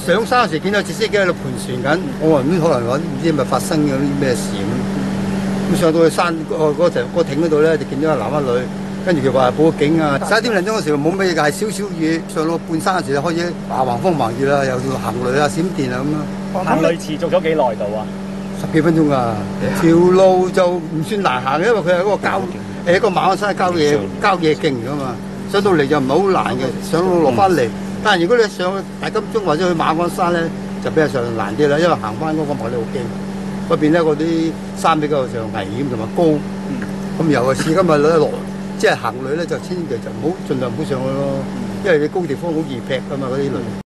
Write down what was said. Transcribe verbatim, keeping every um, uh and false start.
上山嗰時見到直升機喺度盤旋緊，我話唔知可能話唔知係咪發生咗啲咩事咁。咁上到去山嗰嗰條嗰艇嗰度咧，就見到一男一女，跟住佢話報警啊。十一點零鐘嗰時冇咩嘢，係少少雨。上到半山嗰時就開始啊橫風橫雨啦，又行雷啊、閃電啊咁啊。 行雷持續咗幾耐度啊？ 十幾分鐘㗎。條路就唔算難行嘅，因為佢係嗰個郊誒一個馬鞍山郊野郊野徑㗎嘛。上到嚟就唔係好難嘅，上到落翻嚟。但係如果你上去大金鐘或者去馬鞍山咧，就比較上難啲啦，因為行翻嗰個馬路好驚。嗰邊咧嗰啲山比較上危險同埋高。咁、嗯、尤其是今日咧落，即係行雷咧就千祈就唔好，盡量唔好上去咯，因為你高地方好易劈㗎嘛嗰啲雷。